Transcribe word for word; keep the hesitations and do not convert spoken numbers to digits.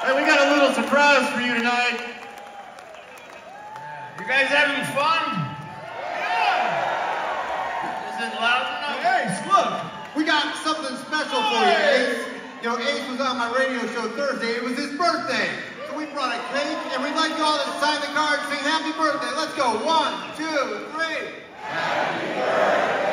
Hey, we got a little surprise for you tonight. You guys having fun? Yeah. Is it loud enough? Hey, Ace, look. We got something special for you, Ace. You know, Ace was on my radio show Thursday. It was his birthday. So we brought a cake, and we'd like you all to sign the card and sing happy birthday. Let's go. One, two, three. Happy birthday.